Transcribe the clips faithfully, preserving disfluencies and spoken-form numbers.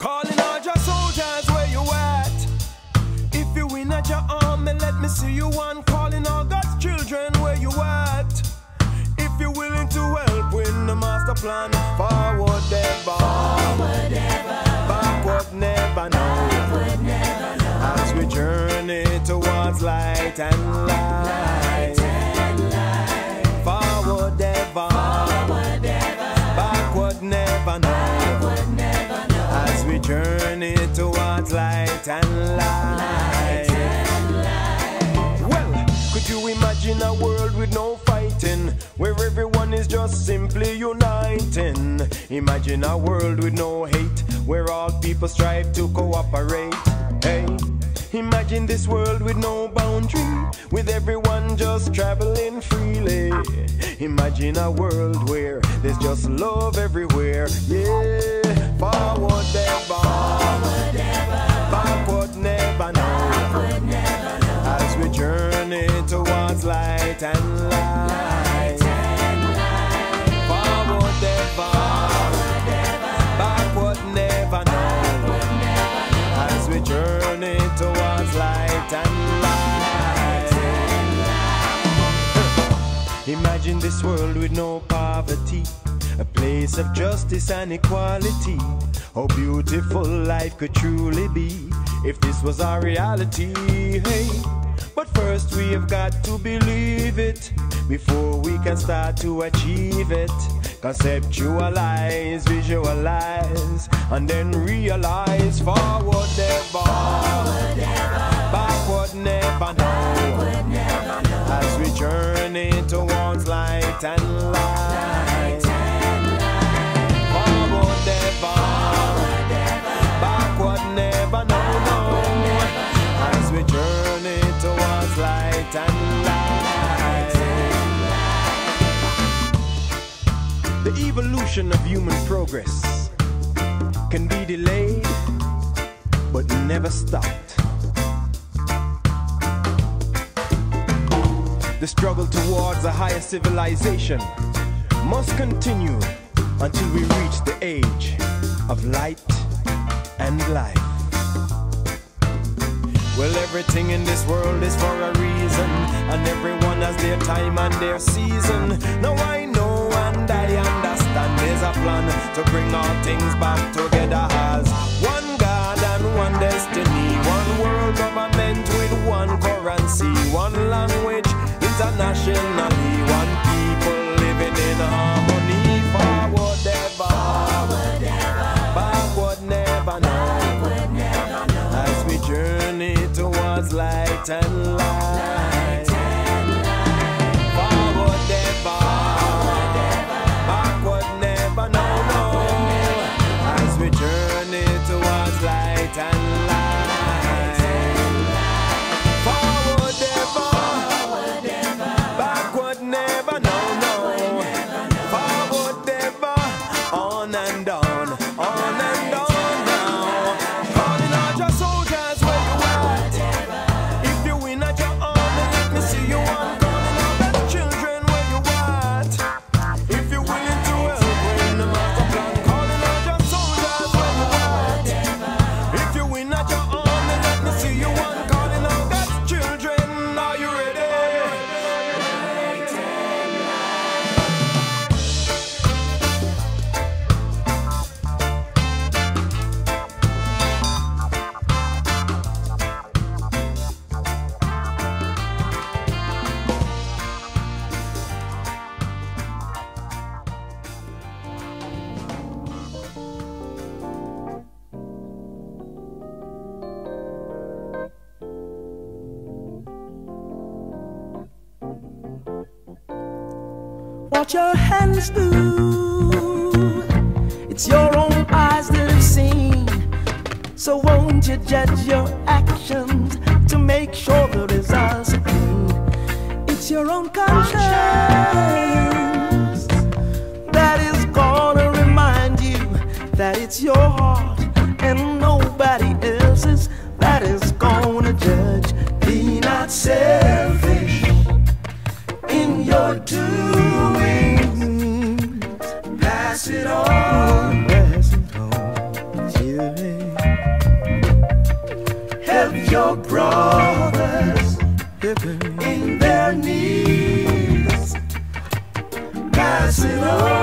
Calling all your soldiers, where you at? If you win at your army, let me see you one. Calling all God's children, where you at? If you're willing to help win the master plan, forward ever, forward ever, backward never, no. backward never, no. As we journey towards light and light, light, and light. Forward ever, forward ever, backward never, no. backward never, no. As we journey towards light and light, light, and light. Well, could you imagine a world with no fighting, where everyone is just simply uniting? Imagine a world with no hate, where all people strive to cooperate. Hey, imagine this world with no boundary, with everyone just traveling freely. Imagine a world where there's just love everywhere. Yeah, forward ever, forward ever, backward never, no. backward never, no. As we journey towards light and light, light, and light. forward ever, forward ever, backward never, no. backward never, no. As we journey towards light and light, and light. Imagine this world with no poverty, a place of justice and equality. How beautiful life could truly be if this was our reality. Hey, but first we have got to believe it before we can start to achieve it. Conceptualize, visualize, and then realize. Forward ever, forward ever, backward never, no. backward never, no. As we journey towards light and light, light, and light. forward ever, forward ever, backward never, no, no. As we journey towards light and light, the evolution of human progress can be delayed, but never stopped. The struggle towards a higher civilization must continue until we reach the age of light and life. Well, everything in this world is for a reason, and everyone has their time and their season. Now I know and I understand there's a plan to bring all things back together as one God and one destiny, one world government with one currency, one language internationally, one people living in harmony. Forward ever, forward ever, backward never, no. backward never, no. As we journey towards light and light, light, and light. forward ever, forward ever, backward never, no, no. As we journey towards light and light, forward ever, forward ever, backward never, no, no. Forward ever, on and on, on and on now. Calling out your soldiers, where you at? If you win at your army, let me see you one. Calling out the children, where you at? If you're willing to help win the master plan. Calling out your soldiers, where you at? If you win at your army, let me see you one. Calling out God's children, are you ready? What your hands do, it's your own eyes that have seen. So won't you judge your actions to make sure the results are clean? It's your own conscience that is gonna remind you that it's your heart and nobody else's that is gonna judge. Be not selfish in your doings. Pass it on. Pass it on. Yeah. in their needs. Pass it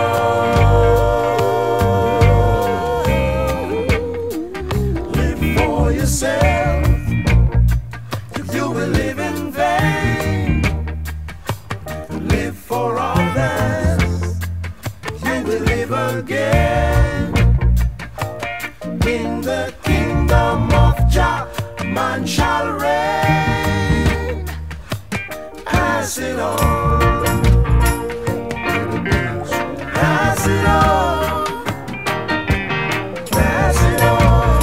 on. Live for yourself. You will live in vain. Live for others. You will live again. In the kingdom of Jah, man shall reign. Pass it on. Pass it on. Pass it on.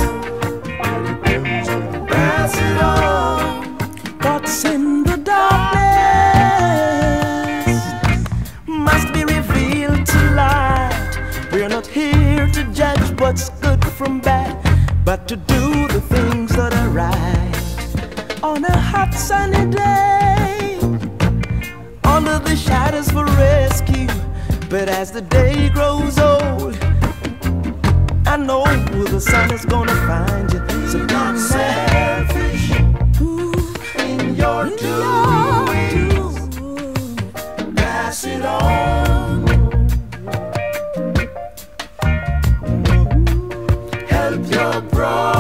Pass it on. What's in the darkness must be revealed to light. We're not here to judge what's good from bad, but to do the things that are right. On a hot sunny day, under the shadows for rescue. But as the day grows old, I know the sun is gonna find you. So not selfish in your doings. Pass it on. Help your brother.